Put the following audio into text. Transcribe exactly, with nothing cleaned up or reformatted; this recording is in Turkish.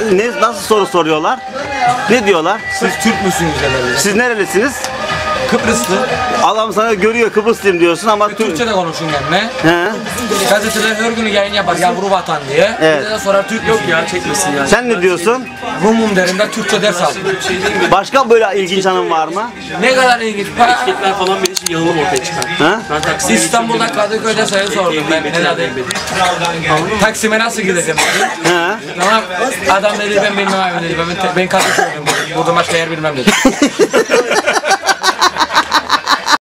ne, nasıl soru soruyorlar? Ne diyorlar? Siz Türk müsünüz herhalde? Siz nerelisiniz? Kıbrıslı. Adam sana görüyor Kıbrıslıyım diyorsun ama Türk. Türkçe de konuşun benimle. He. Gazeteler her gün yayın yapar yavru vatan diye. Evet. Bir de sonra Türk yok ya çekmesin ya. Sen ne diyorsun? Rumum derim de Türkçe ders aldım. Başka böyle ilginç anın var mı? Ne kadar ilginç. Etiketler falan benim için yalanım ortaya çıkar. Ha? Ben taksiye İstanbul'da Kadıköy'de sayı sordum ben herhalde. Taksim'e nasıl gideceğim dedi. He. Tamam. Adam dedi ben bilmem abi dedi. Ben, ben Kadıköy'deyim dedi. Burada başka yer bilmem dedi.